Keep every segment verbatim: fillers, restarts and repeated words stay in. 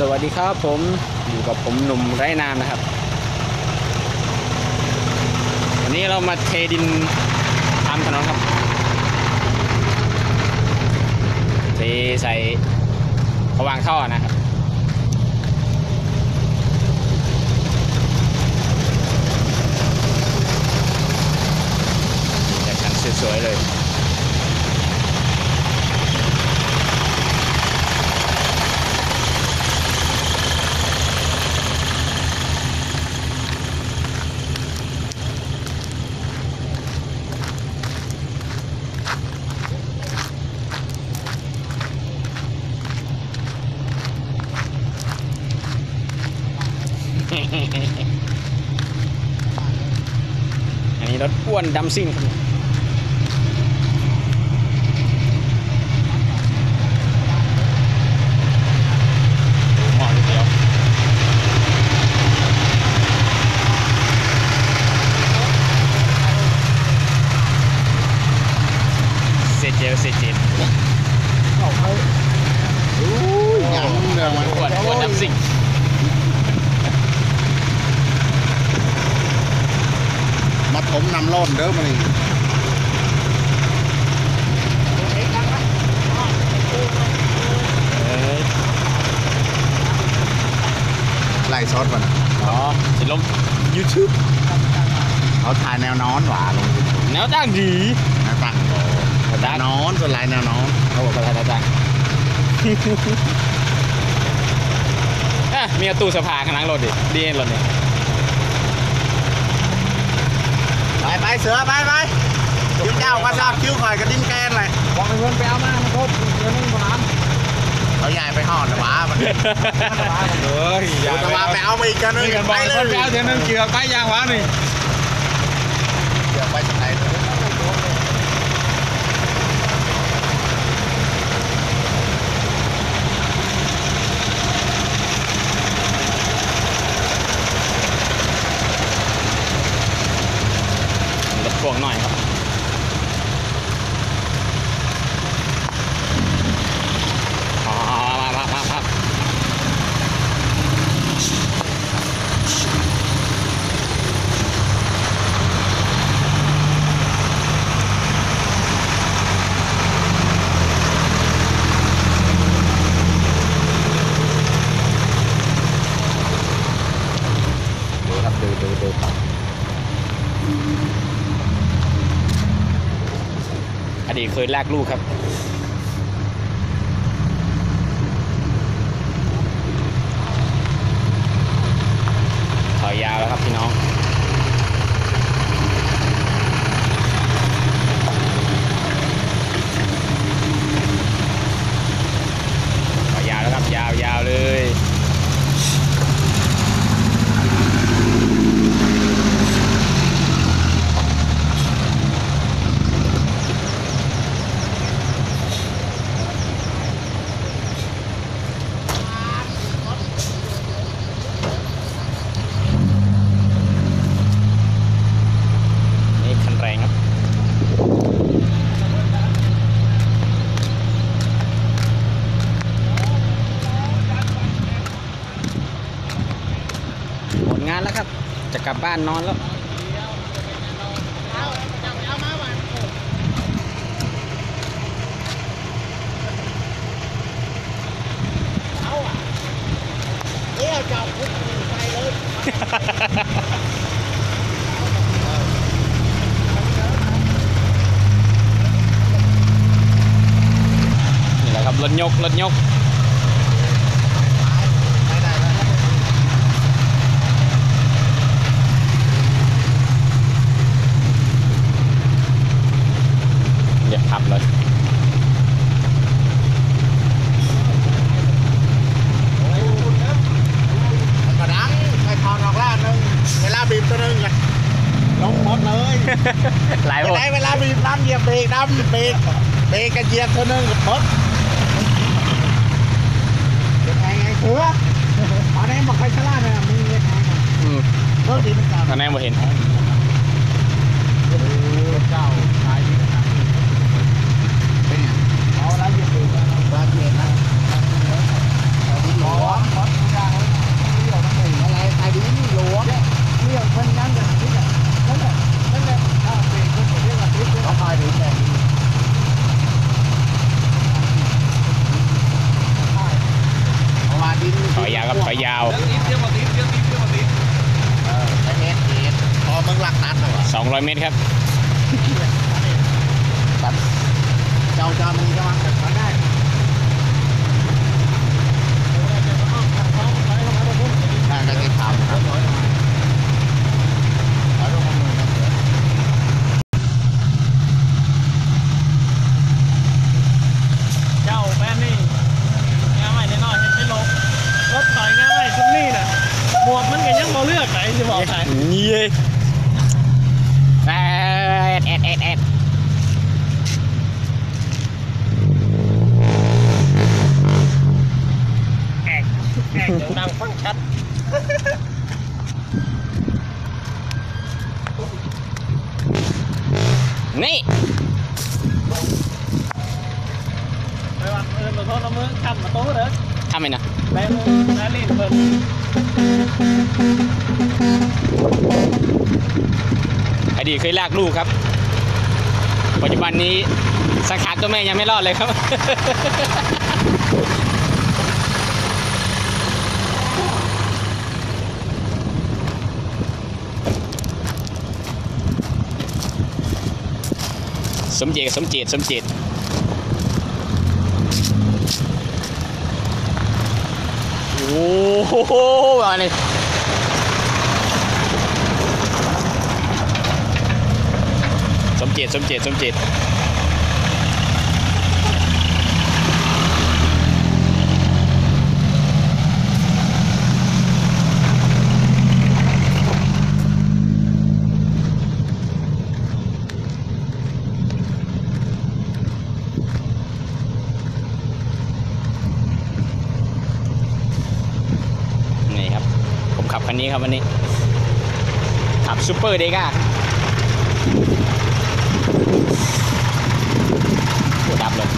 สวัสดีครับผมอยู่กับผมหนุ่มไร้นามนะครับวันนี้เรามาเทดินทำถนนครับเทใส่ผวางท่อนะครับจากกันสวยๆเลยอันนี้รถอ้วนดำซิ่งครับหม้อเดียวเสร็จเจลเสร็จเจลโอ้ยอย่างเดิมมันอ้วนอ้วนดำซิ่งมาถมนำร่อนเด้อมานี่ไล่ซอสมันอ๋อสิลง YouTube เขาถ่ายแนวนอนหว่าลงแนวตั้งดีแนวตั้งโอ้แนวนอนส่วนลายแนวนอนเขาบอกว่าถ่ายแนวตั้งอ่ะมีตู้เสื้อผ้าข้างหลังรถดิดีเอ็นรถนี่ไปไปเสือไปไปคิ้วเจ้าก็ทราบคิ้วข่อยกับดิ้นแกนเลยบอกให้เพื่อนไปเอามาครบเดี๋ยวนึงมาน้ำเขาใหญ่ไปห่อนะวะมันเฮ้ยอย่าไปไปเอาไปอีกกันนึงไปเลยไปเอาเดี๋ยวนึงเกี่ยวไปยางวะนี่เกี่ยวไปจากไหนพวกหน่อยครับอ๋อมามามาดูครับดูดูดูอดีตเคยลากลูกครับถอยยาวแล้วครับพี่น้องถอยยาวแล้วครับยาวยาวเลยงานแล้วครับจะกลับบ้านนอนแล้วเดี๋ยวจับพุทธไปเลยนี่แหละครับรถยกรถยกเดี๋ยวขับเลยกระดังไปทอนออกล่านึงเวลาบีบตัวนึงเลยลงหมดเลยหลายคนเวลาบีบน้ำเหยียบเบรกน้ำเบรกเบรกกระเจียบตัวนึงกับพดเป็นไงไงเสือตอนนี้บอกใครฉลาดเลยมึงเรียกไงอืมเพิ่มดีมันกลับตอนนี้มาเห็นเจ้าชายดีนะครับเป็นไงเอาละเหยียบเบรก บาดเจ็บนะหอมยาวเรื่องนี้เรื่องมาตีเรื่องนี้เรื่องมาตีเออไอ้เมตรเอ็ดพอมึงหลักนัดเลยวะสองร้อยเมตรครับแบบเจ้าจามึงจะมาแบบมาได้น่าจะติดตามครับร้อยลงมาร้อยลงมาหมื่นนะเสือเจ้าแม่นี่งานใหม่แน่นอนเห็นไม่ลงรถต่อยงานใหม่ชุดนี้น่ะหมวกมันก็ยังบ่เลือกไหนจะบอกใครนี่เองแอดแอดแอดแอดแอดแข่งเดี๋ยวดังฟังชัดนี่ไปวันเออมาโทษน้ำมือขับมาโต๊ะเด้อทำไมนะไปมือนั่นนี่เพิ่นอดีตเคยลากลูกครับ ปัจจุบันนี้สังขารตัวแม่ยังไม่รอดเลยครับ สมเจตสมเจตสมเจตโอ้โหอะไรสมเจตสมเจตสมเจตนี่ครับผมขับคันนี้ครับวันนี้ขับซูเปอร์เดก้าตัวดับเลย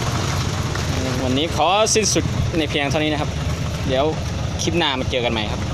วันนี้ขอสิ้นสุดในเพียงเท่านี้นะครับ เดี๋ยวคลิปหน้ามาเจอกันใหม่ครับ